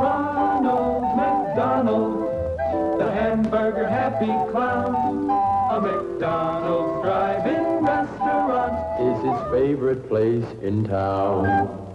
Ronald McDonald, the hamburger happy clown. A McDonald's drive-in restaurant is his favorite place in town.